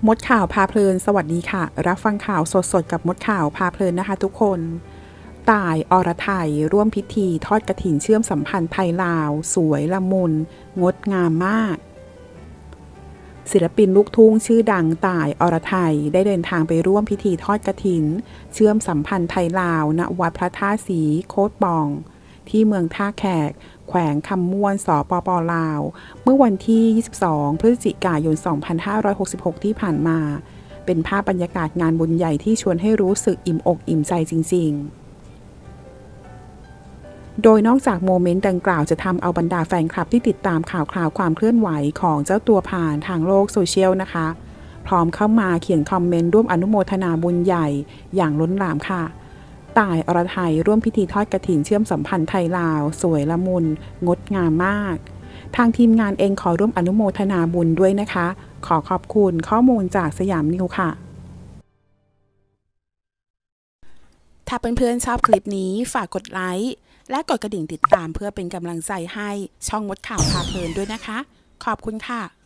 มดข่าวพาเพลินสวัสดีค่ะรับฟังข่าวสดๆกับมดข่าวพาเพลินนะคะทุกคนต่ายอรไทยร่วมพิธีทอดกฐินเชื่อมสัมพันธ์ไทยลาวสวยละมุนงดงามมากศิลปินลูกทุ่งชื่อดังต่ายอรไทยได้เดินทางไปร่วมพิธีทอดกฐินเชื่อมสัมพันธ์ไทยลาวณวัดพระธาตุศรีโคตรบองที่เมืองท่าแขกแขวงคำม่วนสปป.ลาวเมื่อวันที่ 22 พฤศจิกายน 2566 ที่ผ่านมา เป็นภาพบรรยากาศงานบุญใหญ่ที่ชวนให้รู้สึกอิ่มอกอิ่มใจจริงๆ โดยนอกจากโมเมนต์ดังกล่าวจะทำเอาบรรดาแฟนคลับที่ติดตามข่าวคราวความเคลื่อนไหวของเจ้าตัวผ่านทางโลกโซเชียลนะคะ พร้อมเข้ามาเขียนคอมเมนต์ร่วมอนุโมทนาบุญใหญ่อย่างล้นหลามค่ะต่ายอรไทยร่วมพิธีทอดกฐินเชื่อมสัมพันธ์ไทยลาวสวยละมุนงดงามมากทางทีมงานเองขอร่วมอนุโมทนาบุญด้วยนะคะขอขอบคุณข้อมูลจากสยามนิวค่ะถ้าเพื่อนๆชอบคลิปนี้ฝากกดไลค์และกดกระดิ่งติดตามเพื่อเป็นกำลังใจให้ช่องมดข่าวพาเพลินด้วยนะคะขอบคุณค่ะ